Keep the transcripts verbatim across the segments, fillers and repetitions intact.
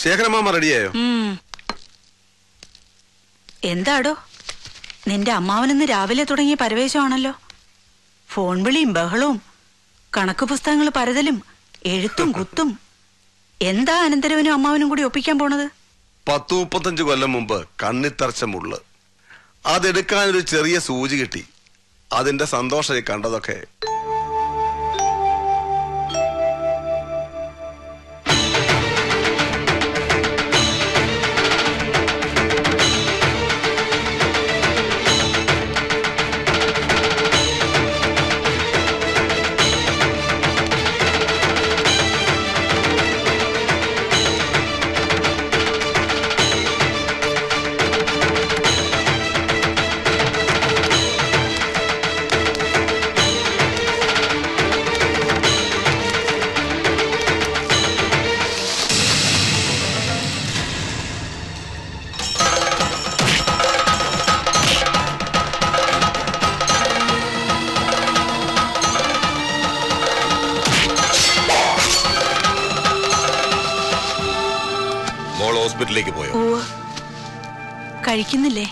ശേഖരമാമ റെഡിയായോ? എന്താടോ നിന്റെ അമ്മാവനിന്ന് രാവിലെ തുടങ്ങിയ പരവേശമാണല്ലോ. ഫോൺ വിളിയും ബഹളവും കണക്ക് പുസ്തകങ്ങൾ പരതലും എഴുത്തും കുത്തും. എന്താ അനന്തരവനും അമ്മാവനും കൂടി ഒപ്പിക്കാൻ പോണത്? പത്തു മുപ്പത്തഞ്ചു കൊല്ലം മുമ്പ് കണ്ണിത്തറച്ച മുള്ള് അതെടുക്കാനൊരു ചെറിയ സൂചി കിട്ടി. അതിന്റെ സന്തോഷമായി കണ്ടതൊക്കെ. ഹോസ്പിറ്റലിലേക്ക് പോയോ? കഴിക്കുന്നില്ലേ?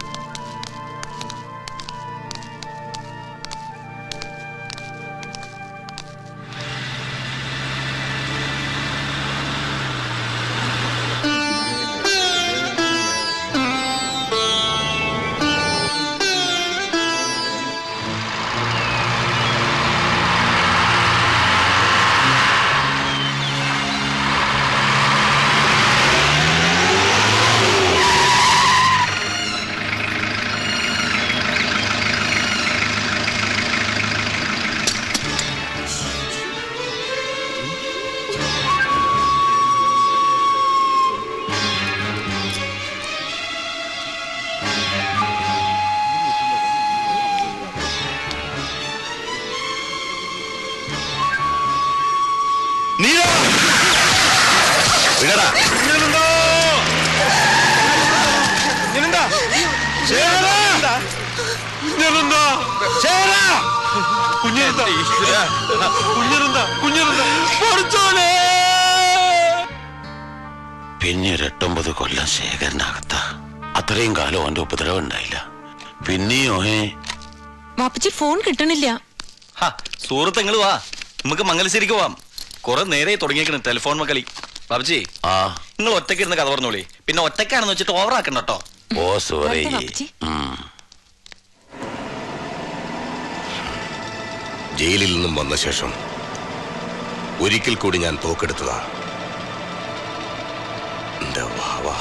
പിന്നീരൊട്ടൊമ്പത് കൊല്ലം ശേഖരനകത്ത അത്രയും കാലം അവന്റെ ഉപദ്രവം ഉണ്ടായില്ല. പിന്നെയോ വാപ്പച്ചി ഫോൺ കിട്ടണില്ല. സുഹൃത്തുക്കൾ വാ, നമുക്ക് മംഗലശ്ശേരിക്ക് പോവാം. കുറെ നേരെ തുടങ്ങിയേക്കണ ടെലിഫോൺ മക്കളി. ബാബുജി ആ നിങ്ങൾ ഒറ്റയ്ക്ക് ഇരുന്ന് കഥ പറഞ്ഞോളി. പിന്നെ ഒറ്റയ്ക്കാണെന്ന് വെച്ചിട്ട് ഓവറാക്കണ്ട കേട്ടോ. Oh sorry. ജയിലിൽ നിന്നും വന്ന ശേഷം ഒരിക്കൽ കൂടി ഞാൻ തോക്കെടുത്തതാ. എന്റെ വാവാ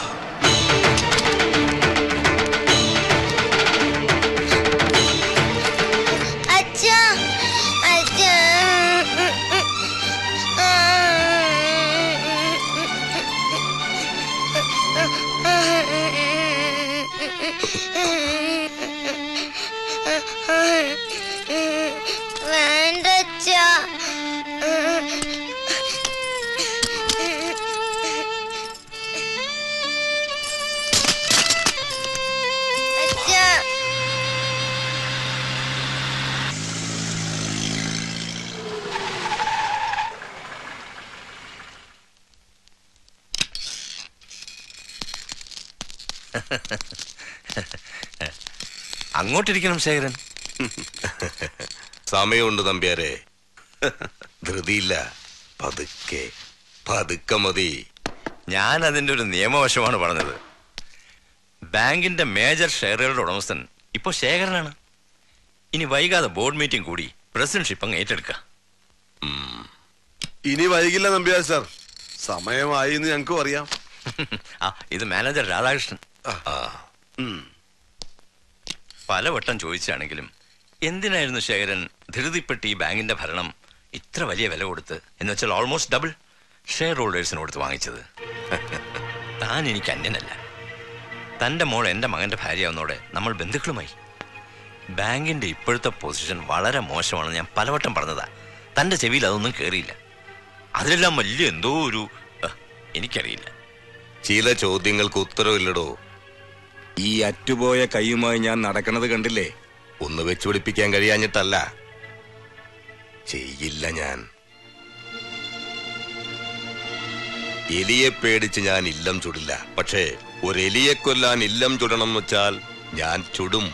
അങ്ങോട്ടിരിക്കണം ശേഖരൻ. സമയമുണ്ട് തമ്പ്യാരെ, ധൃതിയില്ല. പതുക്കെ പതുക്കെ മതി. ഞാൻ അതിന്റെ ഒരു നിയമവശമാണ് പറഞ്ഞത്. ബാങ്കിന്റെ മേജർ ഷെയറുകളുടെ ഉടമസ്ഥൻ ഇപ്പൊ ശേഖരനാണ്. ഇനി വൈകാതെ ബോർഡ് മീറ്റിംഗ് കൂടി പ്രസിഡന്റ്ഷിപ്പ് അങ്ങ് ഏറ്റെടുക്കുക. ഇനി വൈകില്ല നമ്പ്യാർ സാർ, സമയമായി എന്ന് ഞങ്ങൾക്കും അറിയാം. ആ ഇത് മാനേജർ രാധാകൃഷ്ണൻ. പലവട്ടം ചോദിച്ചാണെങ്കിലും എന്തിനായിരുന്നു ശേഖരൻ ധൃതിപ്പെട്ട് ഈ ബാങ്കിന്റെ ഭരണം ഇത്ര വലിയ വില കൊടുത്ത്, എന്ന് വെച്ചാൽ ഓൾമോസ്റ്റ് ഡബിൾ ഷെയർ ഹോൾഡേഴ്സിന് കൊടുത്ത് വാങ്ങിച്ചത്? താൻ എനിക്ക് അന്യനല്ല. തൻ്റെ മോൾ എൻ്റെ മകൻ്റെ ഭാര്യയാവുന്നതോടെ നമ്മൾ ബന്ധുക്കളുമായി. ബാങ്കിന്റെ ഇപ്പോഴത്തെ പൊസിഷൻ വളരെ മോശമാണെന്ന് ഞാൻ പലവട്ടം പറഞ്ഞതാ. തൻ്റെ ചെവിയിൽ അതൊന്നും കയറിയില്ല. അതിലെല്ലാം വലിയ എന്തോ ഒരു എനിക്കറിയില്ല. ചില ചോദ്യങ്ങൾക്ക് ഉത്തരവില്ലടോ. ഈ അറ്റുപോയ കൈയുമായി ഞാൻ നടക്കണത് കണ്ടില്ലേ? ഒന്ന് വെച്ചുപിടിപ്പിക്കാൻ കഴിയാഞ്ഞിട്ടല്ല, ചെയ്യില്ല ഞാൻ. എലിയെ പേടിച്ച് ഞാൻ ഇല്ലം ചുടില്ല. പക്ഷേ ഒരു എലിയെ കൊല്ലാൻ ഇല്ലം ചുടണം എന്ന് വെച്ചാൽ ഞാൻ ചുടും.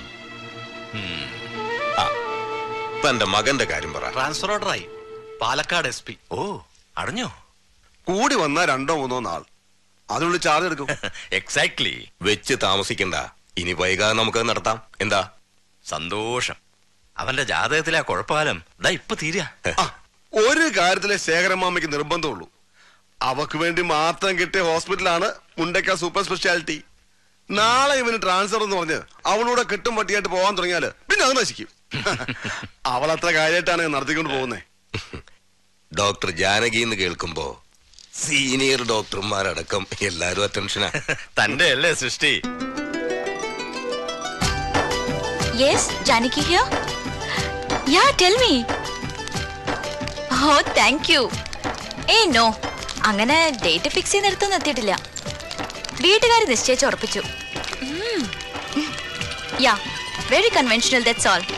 ആ, തന്റെ മകന്റെ കാര്യം പറ. ട്രാൻസ്ഫർ ഓർഡറായി. Palakkad S P. ഓ, അറിഞ്ഞോ? കൂടി വന്ന രണ്ടോ മൂന്നോ നാൾ അതിനുള്ളിൽ ചാർജ് എടുക്കും. എക്സാക്ട്ലി. വെച്ച് താമസിക്കണ്ട, ഇനി വൈകാതെ നമുക്ക് നടത്താം. എന്താ? സന്തോഷം. അവന്റെ ജാതകത്തിലെ ആ കുഴപ്പകാലം ദാ ഇപ്പൊ തീരാ. ആ, ഒരു കാര്യത്തിലെ ശേഖരമാമയ്ക്ക് നിർബന്ധമുള്ളൂ. അവക്ക് വേണ്ടി മാത്രം കിട്ടിയ ഹോസ്പിറ്റലാണ് മുണ്ടക്ക സൂപ്പർ സ്പെഷ്യാലിറ്റി. നാളെ ഇവന് ട്രാൻസ്ഫർ എന്ന് പറഞ്ഞ് അവളൂടെ കെട്ടും പട്ടിയായിട്ട് പോകാൻ തുടങ്ങിയാല് പിന്നെ അത് നശിക്കും. അവൾ അത്ര കാര്യമായിട്ടാണ് നടത്തിക്കൊണ്ട് പോകുന്നേ. ഡോക്ടർ ജാനകി എന്ന് കേൾക്കുമ്പോ സീനിയർ ഡോക്ടർമാരടക്കം എല്ലാരും അറ്റൻഷനാ. തന്റെ അല്ലേ സൃഷ്ടി? Yes, Janaki here. Yeah, tell me. Oh, thank you. Eh, no. അങ്ങനെ ഡേറ്റ് ഫിക്സ് ചെയ്യുന്നിടത്തൊന്നും എത്തിയിട്ടില്ല. വീട്ടുകാർ നിശ്ചയിച്ച് ഉറപ്പിച്ചു. Yeah, very conventional, that's all.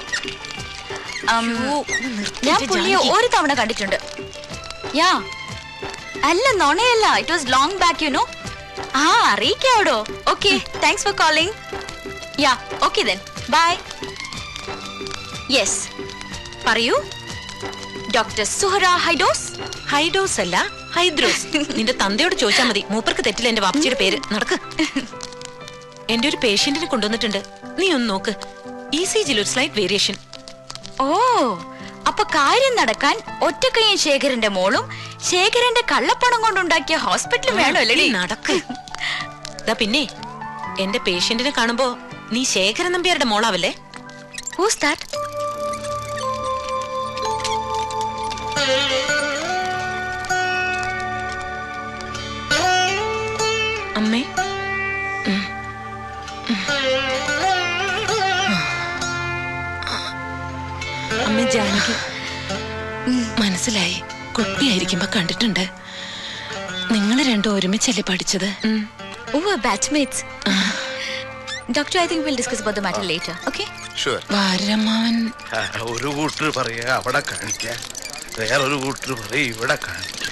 ഞാൻ പുള്ളിയെ ഒരു തവണ കണ്ടിട്ടുണ്ട്. യാ, അല്ല നോണയല്ല, it was long back, you know. ആ, അറിയിക്കാവടോ. Okay, thanks for calling. Yeah, okay then, bye. Yes, പറയൂ. ഡോക്ടർ സുഹറ ഹൈഡോസ്. ഹൈഡോസ് അല്ല, ഹൈദ്രോസ്. നിന്റെ തന്തയോട് ചോദിച്ചാൽ മതി, മൂപ്പർക്ക് തെറ്റില്ല എന്റെ വാപ്പച്ചിയുടെ പേര്. നടക്ക്. എന്റെ ഒരു പേഷ്യന്റിനെ കൊണ്ടുവന്നിട്ടുണ്ട്, നീ ഒന്ന് നോക്ക്. ഇ സി ജിയിൽ ഒരു സ്ലൈറ്റ് വേരിയേഷൻ. ഓ, അപ്പൊ കാര്യം നടക്കാൻ ഒറ്റക്കയ്യൻ ശേഖരന്റെ മോളും ശേഖരന്റെ കള്ളപ്പണം കൊണ്ടുണ്ടാക്കിയ ഹോസ്പിറ്റലും വേണോ അല്ലേ? നടക്ക്. ദാ പിന്നെ എന്റെ പേഷ്യന്റിനെ കാണുമ്പോ നീ ശേഖരൻ നമ്പ്യാരുടെ മോളാവല്ലേ? Whose that? അമ്മേ, അമ്മ ജാനകി. മനസ്സിലായി, കുട്ടിയായിരിക്കുമ്പോ കണ്ടിട്ടുണ്ട്. നിങ്ങൾ രണ്ടും ഒരുമിച്ചല്ലേ പഠിച്ചത്? Oh, batchmates. Doctor, I think we'll discuss about the matter later. Okay? Sure. വാരമാവൻ ഒരു കൂട്ടർ പറയാ അവിടെ കാണിക്കാൻ, വേറൊരു കൂട്ടർ പറയാ ഇവിടെ കാണിക്കാൻ.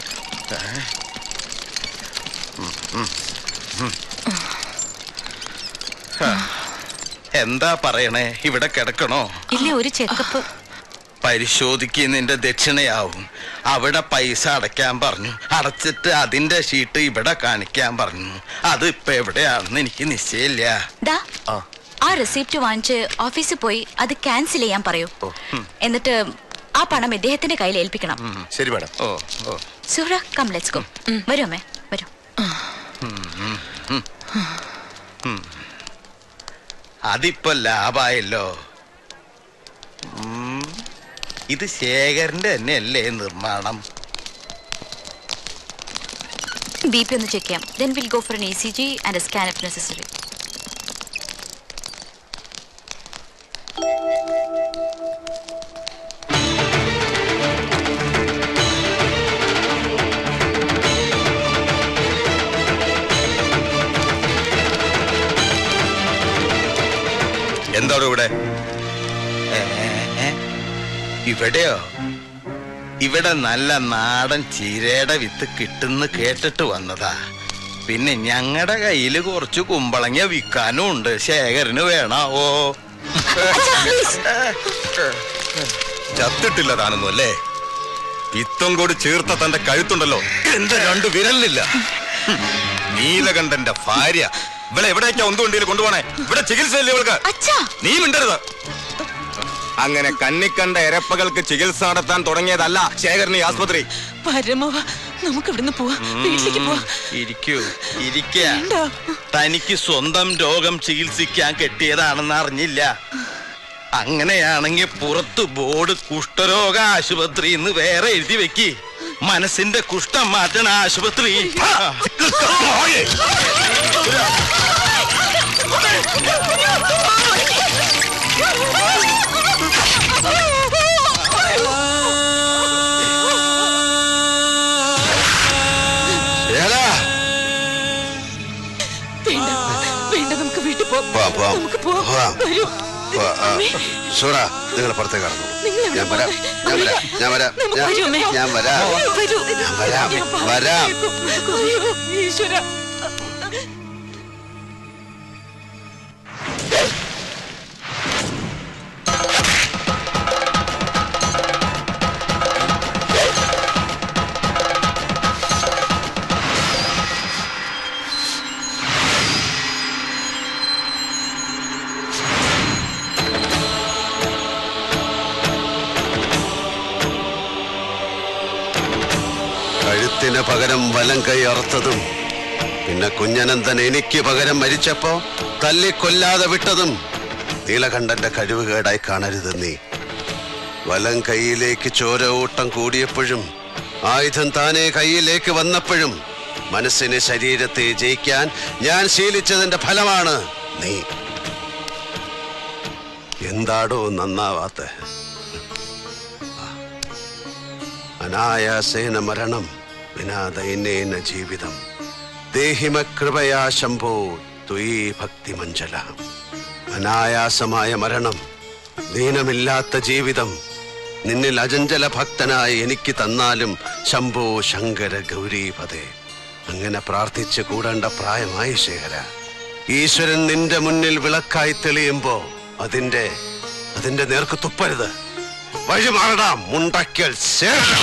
എന്താ പറയണേ? ഇവിടെ കിടക്കണോ? ഇല്ല, ഒരു ചെക്കപ്പ്. പരിശോധിക്കുന്നതിന്റെ ദക്ഷിണയാവും. അവിടെ പൈസ അടയ്ക്കാൻ പറഞ്ഞു, അടച്ചിട്ട് അതിന്റെ ഷീട്ട് ഇവിടെ കാണിക്കാൻ പറഞ്ഞു. അത് ഇപ്പൊ എവിടെയാണെന്ന് എനിക്ക് നിശ്ചയില്ല. ആ റെസിപ്റ്റ് വാങ്ങിച്ച് ഓഫീസിൽ പോയി അത് ക്യാൻസൽ ചെയ്യാൻ പറയൂ. എന്നിട്ട് ആ പണം ഇദ്ദേഹത്തിന്റെ കയ്യിൽ ഏൽപ്പിക്കണം. ശരി മാഡം. ഓ ഓ സുഹ്റ, കം ലെറ്റ്സ് ഗോ. വരൂ അമ്മേ, വരൂ. അതിപ്പോ ലാഭായല്ലോ. ഇത് ശേഖരന്റെ തന്നെയല്ലേ നിർമ്മാണം? ബി പി ഒന്ന് ചെക്ക് ചെയ്യാം. Then will go for an E C G and a scan if necessary. എന്താണ് ഇവിടെ? ഇവിടെയോ? ഇവിടെ നല്ല നാടൻ ചീരയുടെ വിത്ത് കിട്ടുന്ന കേട്ടിട്ട് വന്നതാ. പിന്നെ ഞങ്ങളുടെ കയ്യില് കുറച്ച് കുമ്പളങ്ങ വിൽക്കാനും ഉണ്ട്. ശേഖരന് വേണാവോ? ചത്തിട്ടില്ല താനൊന്നും അല്ലേ? വിത്തം കൂടി ചേർത്ത തന്റെ കഴുത്തുണ്ടല്ലോ, എന്റെ രണ്ടു വിരലില്ല. നീലകണ്ഠന്റെ ഭാര്യ. ഇവിടെ എവിടേക്കാ ഒന്നുകൊണ്ടിയിൽ കൊണ്ടുപോണേ? ഇവിടെ ചികിത്സയില്ലേ ഇവൾക്ക്? നീ മിണ്ടരുത്. അങ്ങനെ കന്നിക്കണ്ട എരപ്പകൾക്ക് ചികിത്സ നടത്താൻ തുടങ്ങിയതല്ല ശേഖരന് ആസ്പത്രി. നമുക്ക് ഇവിടുന്ന് പോവാ, വീട്ടിലേക്ക് പോവാ. ഇരിക്കൂ, ഇരിക്ക. തനിക്ക് സ്വന്തം രോഗം ചികിത്സിക്കാൻ കെട്ടിയതാണെന്ന് അറിഞ്ഞില്ല. അങ്ങനെയാണെങ്കിൽ പുറത്ത് ബോർഡ് കുഷ്ഠരോഗ ആശുപത്രി എന്ന് വേറെ എഴുതി വെക്കി. മനസ്സിന്റെ കുഷ്ഠം മാറ്റണ ആശുപത്രി. വേണ്ട, നമുക്ക് വീട്ടിൽ പോവാം. നമുക്ക് പോവാം. സൂറാ നിങ്ങൾ പുറത്തേക്ക് കടന്നു. ഞാൻ വരാം ഞാൻ വരാം ഞാൻ വരാം ഞാൻ- ഞാൻ വരാം ഞാൻ വരാം വരാം. കഴുത്തിന് പകരം വലം കൈ അറുത്തതും പിന്നെ കുഞ്ഞനന്ദൻ എനിക്ക് പകരം മരിച്ചപ്പോ തല്ലിക്കൊല്ലാതെ വിട്ടതും നീലകണ്ഠന്റെ കഴിവുകേടായി കാണരുത് നീ. വലം കൈയിലേക്ക് ചോര ഓട്ടം കൂടിയപ്പോഴും ആയുധം താനെ കൈയിലേക്ക് വന്നപ്പോഴും മനസ്സിനെ ശരീരത്തെ ജയിക്കാൻ ഞാൻ ശീലിച്ചതിന്റെ ഫലമാണ് നീ. എന്താടോ നന്നാവാത്ത? അനായാസേന മരണം വിനാ ദൈന്യേന ജീവിതം ദേഹിമ കൃപയാ ശംഭോ ത്വയീ ഭക്തി മഞ്ജല. അനായാസമായ മരണം, ദീനമില്ലാത്ത ജീവിതം നിന്നിൽ അചഞ്ചല ഭക്തനായി എനിക്ക് തന്നാലും ശംഭോ ശങ്കര ഗൗരീപദേ. അങ്ങനെ പ്രാർത്ഥിച്ച് കൂടേണ്ട പ്രായമായി ശേഖര. ഈശ്വരൻ നിന്റെ മുന്നിൽ വിളക്കായി തെളിയുമ്പോ അതിന്റെ അതിന്റെ നേർക്ക് തുപ്പരുത്. വഴിമാറടാ മുണ്ടക്കൽ ശേഖരം.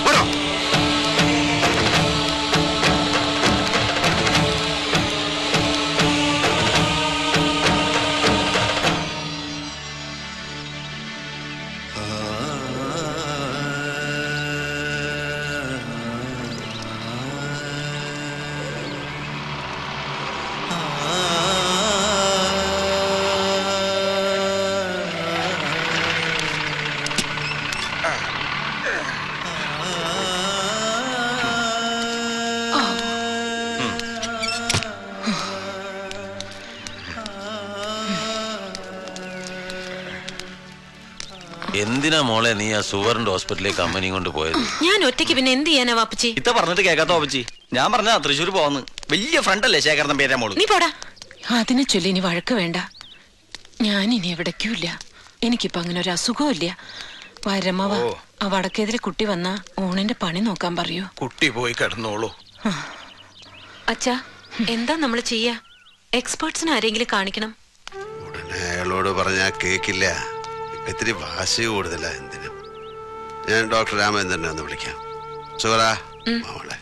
എന്തിനാ മോളെ നീ ആ സുവറിന്റെ ഹോസ്പിറ്റലിലേക്ക് അമ്മനെയും കൊണ്ട് പോയത്? ഞാൻ ഒറ്റയ്ക്ക് പിന്നെ എന്ത് ചെയ്യാനാ വാപ്പച്ചി? ഇത്ത പറഞ്ഞിട്ട് കേൾക്കാത്ത വാപ്പച്ചി. ഞാൻ പറഞ്ഞ തൃശ്ശൂർ പോവാന്ന്. വലിയ ഫ്രണ്ട് അല്ലേ ശേഖരൻ പേരാ മോള്. നീ പോടാ. അതിനെ ചൊല്ലി ഇനി വഴക്ക് വേണ്ട. ഞാൻ ഇനി എവിടേക്കുമില്ല. എനിക്കിപ്പോ അങ്ങനെ ഒരു അസുഖവും ഇല്ല. വരമ്മവ ആ വടക്കേതിരെ കുട്ടി വന്നാ ഊണിന്റെ പണി നോക്കാൻ പറയൂ. കുട്ടി പോയി കിടന്നോളൂ. അച്ഛാ, എന്താ നമ്മള് ചെയ്യാ? എക്സ്പേർട്സിന് ആരെങ്കിലും കാണിക്കണം. ഉടനെ അയാളോട് പറഞ്ഞാ കേക്കില്ല. ഇത്തിരി വാശി കൂടുതല. എന്തിനും ഞാൻ ഡോക്ടർ രാമചന്ദ്രനെ ഒന്ന് വിളിക്കാം. സുഹറ മോളെ.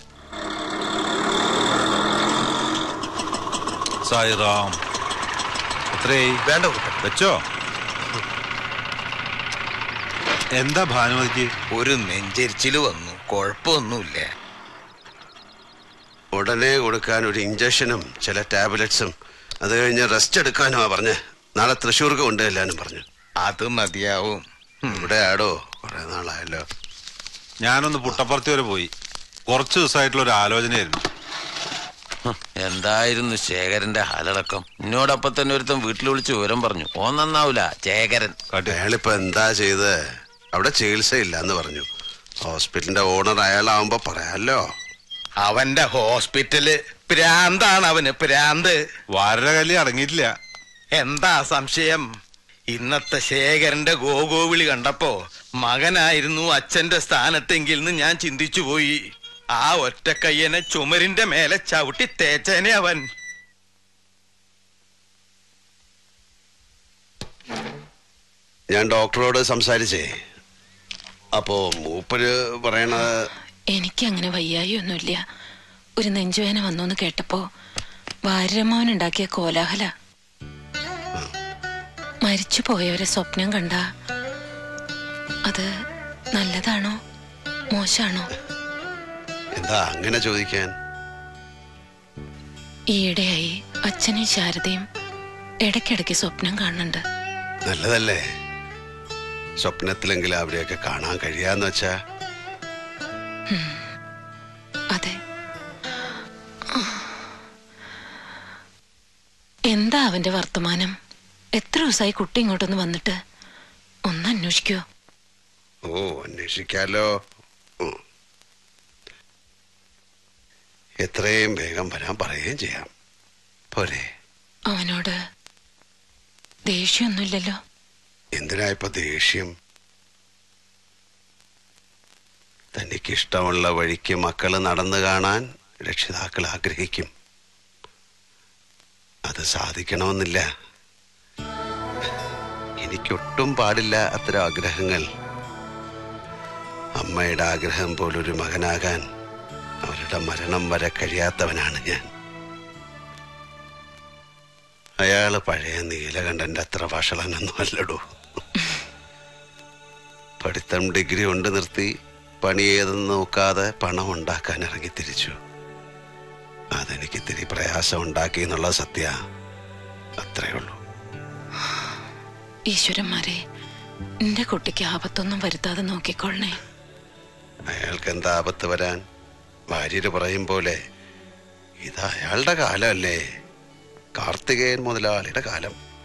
സായിറാം. വേണ്ട വെച്ചോ. എന്താ ഭാനുമതിക്ക്? ഒരു നെഞ്ചരിച്ചില് വന്നു. കുഴപ്പമൊന്നുമില്ല. ഉടനെ കൊടുക്കാൻ ഒരു ഇഞ്ചക്ഷനും ചില ടാബ്ലറ്റ്സും അത് കഴിഞ്ഞ് റെസ്റ്റ് എടുക്കാനുമാ പറഞ്ഞ്. നാളെ തൃശ്ശൂർക്ക് കൊണ്ട് എല്ലാരും പറഞ്ഞു. അത് മതിയാവും. ഇവിടെ ആടോ കുറെ നാളായല്ലോ. ഞാനൊന്ന് പുട്ടപ്പുറത്ത് വരെ പോയി. കുറച്ചു ദിവസമായിട്ടുള്ള ഒരു ആലോചനയായിരുന്നു. എന്തായിരുന്നു ശേഖരന്റെ ഹാലടക്കം? എന്നോടൊപ്പം തന്നെ ഒരുത്തൻ വീട്ടിൽ വിളിച്ച് വിവരം പറഞ്ഞു. ഓ നന്നാവൂല ശേഖരൻ. അയാളിപ്പോ എന്താ ചെയ്ത്? അവിടെ ചികിത്സയില്ല എന്ന് പറഞ്ഞു. ഹോസ്പിറ്റലിന്റെ ഓണർ അയാളാവുമ്പോ പറയാലോ. അവന്റെ ഹോസ്പിറ്റല് പ്രാന്താണ്. അവന് പ്രാന്ത്. വാരര കല്ലി അടങ്ങിയിട്ടില്ല. എന്താ സംശയം? ഇന്നത്തെ ശേഖരന്റെ ഗോഗോവിളി കണ്ടപ്പോ മകനായിരുന്നു അച്ഛന്റെ സ്ഥാനത്തെങ്കിൽ ഞാൻ ചിന്തിച്ചു പോയി. ആ ഒറ്റക്കയ്യനെ ചുമരിന്റെ മേലെ ചവിട്ടി തേച്ചേനെ അവൻ. ഞാൻ ഡോക്ടറോട് സംസാരിച്ചേ. അപ്പോ മൂപ്പര് പറയണത് എനിക്ക് അങ്ങനെ വയ്യായി ഒന്നുമില്ല. ഒരു നെഞ്ചുവേന വന്നോന്ന് കേട്ടപ്പോ വാര്യമ്മാവൻ ഉണ്ടാക്കിയ കോലാഹല. മരിച്ചു പോയവരെ സ്വപ്നം കണ്ട അത് നല്ലതാണോ മോശാണോ? എന്താ അങ്ങനെ ചോദിക്കാൻ? ഈയിടെയായി അച്ഛനും ശാരദയും ഇടയ്ക്കിടയ്ക്ക് സ്വപ്നം കാണുന്നുണ്ട്. നല്ലതല്ലേ? സ്വപ്നത്തിലെങ്കിലും അവരെയൊക്കെ കാണാൻ കഴിയാന്ന് വെച്ചാ. അതെ. എന്താ അവന്റെ വർത്തമാനം? എത്ര ദിവസമായി കുട്ടി ഇങ്ങോട്ടൊന്ന് വന്നിട്ട്? ഒന്ന് അന്വേഷിക്കോ? ഓ അന്വേഷിക്കാലോ. എത്രയും വേഗം വരാൻ പറയുകയും ചെയ്യാം. പോരെ? അവനോട് ദേഷ്യമൊന്നുമില്ലല്ലോ? എന്തിനാ ഇപ്പൊ ദേഷ്യം? തനിക്കിഷ്ടമുള്ള വഴിക്ക് മക്കള് നടന്നു കാണാൻ രക്ഷിതാക്കൾ ആഗ്രഹിക്കും. അത് സാധിക്കണമെന്നില്ല. എനിക്കൊട്ടും പാടില്ല അത്തരം ആഗ്രഹങ്ങൾ. അമ്മയുടെ ആഗ്രഹം പോലൊരു മകനാകാൻ അവരുടെ മരണം വരെ കഴിയാത്തവനാണ് ഞാൻ. അയാള് പഴയ നീലകണ്ഠന്റെ അത്ര വഷളനൊന്നും അല്ലടോ. പഠിത്തം ഡിഗ്രി കൊണ്ട് നിർത്തി പണി ഏതെന്ന് നോക്കാതെ പണം ഉണ്ടാക്കാൻ ഇറങ്ങി തിരിച്ചു. അതെനിക്ക് ഇത്തിരി പ്രയാസം ഉണ്ടാക്കി എന്നുള്ള സത്യ. അത്രേ ഉള്ളൂ. ഈശ്വരന്മാരെ, എന്റെ കുട്ടിക്ക് ആപത്തൊന്നും വരുത്താതെ നോക്കിക്കൊള്ളണേ. അയാൾക്ക് എന്താ ആപത്ത് വരാൻ? ഭാര്യര് പറയും പോലെ ഇത് അയാളുടെ കാലമല്ലേ, കാർത്തികേയൻ മുതലാളിയുടെ കാലം.